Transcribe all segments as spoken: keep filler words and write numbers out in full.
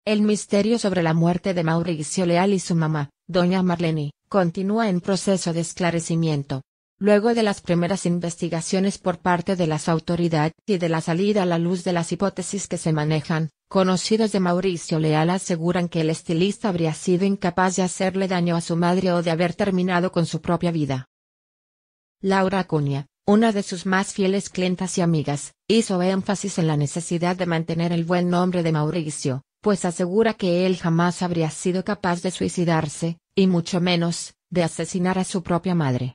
El misterio sobre la muerte de Mauricio Leal y su mamá, doña Marlene, continúa en proceso de esclarecimiento. Luego de las primeras investigaciones por parte de las autoridades y de la salida a la luz de las hipótesis que se manejan, conocidos de Mauricio Leal aseguran que el estilista habría sido incapaz de hacerle daño a su madre o de haber terminado con su propia vida. Laura Acuña, una de sus más fieles clientas y amigas, hizo énfasis en la necesidad de mantener el buen nombre de Mauricio, pues asegura que él jamás habría sido capaz de suicidarse, y mucho menos, de asesinar a su propia madre.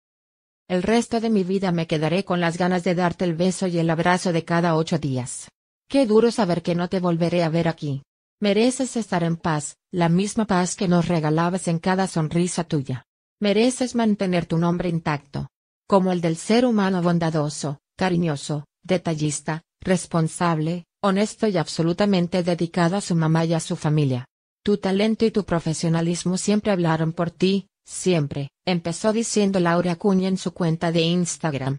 El resto de mi vida me quedaré con las ganas de darte el beso y el abrazo de cada ocho días. Qué duro saber que no te volveré a ver aquí. Mereces estar en paz, la misma paz que nos regalabas en cada sonrisa tuya. Mereces mantener tu nombre intacto, como el del ser humano bondadoso, cariñoso, detallista, responsable, honesto y absolutamente dedicado a su mamá y a su familia. Tu talento y tu profesionalismo siempre hablaron por ti, siempre, empezó diciendo Laura Acuña en su cuenta de Instagram.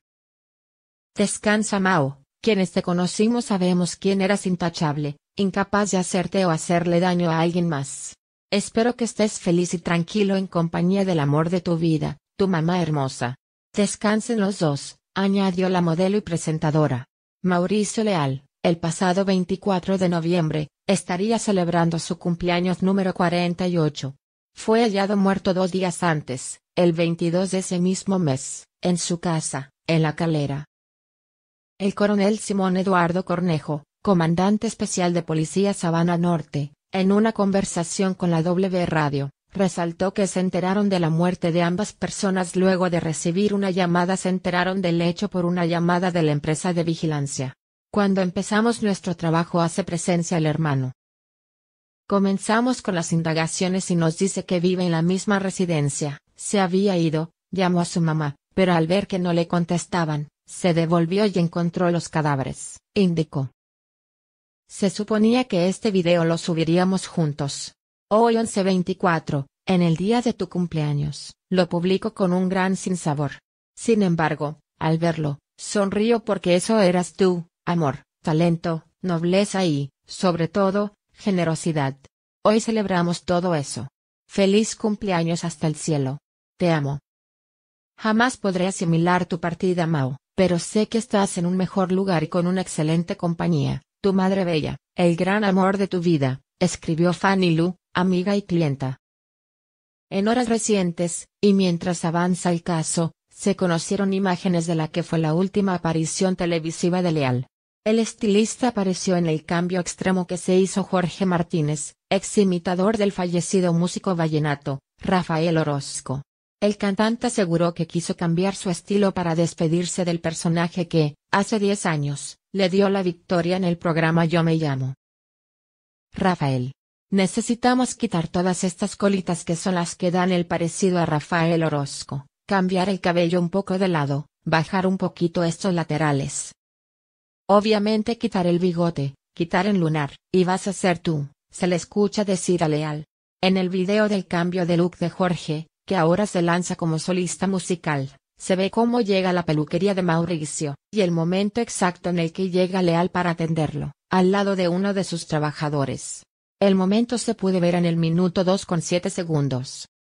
Descansa Mao, quienes te conocimos sabemos quién eras intachable, incapaz de hacerte o hacerle daño a alguien más. Espero que estés feliz y tranquilo en compañía del amor de tu vida, tu mamá hermosa. Descansen los dos, añadió la modelo y presentadora. Mauricio Leal, el pasado veinticuatro de noviembre, estaría celebrando su cumpleaños número cuarenta y ocho. Fue hallado muerto dos días antes, el veintidós de ese mismo mes, en su casa, en La Calera. El coronel Simón Eduardo Cornejo, comandante especial de Policía Sabana Norte, en una conversación con la W Radio, resaltó que se enteraron de la muerte de ambas personas luego de recibir una llamada. Se enteraron del hecho por una llamada de la empresa de vigilancia. Cuando empezamos nuestro trabajo hace presencia el hermano. Comenzamos con las indagaciones y nos dice que vive en la misma residencia, se había ido, llamó a su mamá, pero al ver que no le contestaban, se devolvió y encontró los cadáveres, indicó. Se suponía que este video lo subiríamos juntos. Hoy once veinticuatro, en el día de tu cumpleaños, lo publico con un gran sinsabor. Sin embargo, al verlo, sonrío porque eso eras tú, amor, talento, nobleza y, sobre todo, generosidad. Hoy celebramos todo eso. Feliz cumpleaños hasta el cielo. Te amo. Jamás podré asimilar tu partida, Mao, pero sé que estás en un mejor lugar y con una excelente compañía, tu madre bella, el gran amor de tu vida, escribió Fanny Lu, amiga y clienta. En horas recientes, y mientras avanza el caso, se conocieron imágenes de la que fue la última aparición televisiva de Leal. El estilista apareció en el cambio extremo que se hizo Jorge Martínez, ex imitador del fallecido músico vallenato, Rafael Orozco. El cantante aseguró que quiso cambiar su estilo para despedirse del personaje que, hace diez años, le dio la victoria en el programa Yo Me Llamo. Rafael. Necesitamos quitar todas estas colitas que son las que dan el parecido a Rafael Orozco, cambiar el cabello un poco de lado, bajar un poquito estos laterales. Obviamente quitar el bigote, quitar el lunar, y vas a ser tú, se le escucha decir a Leal. En el video del cambio de look de Jorge, que ahora se lanza como solista musical, se ve cómo llega la peluquería de Mauricio, y el momento exacto en el que llega Leal para atenderlo, al lado de uno de sus trabajadores. El momento se puede ver en el minuto dos con siete segundos.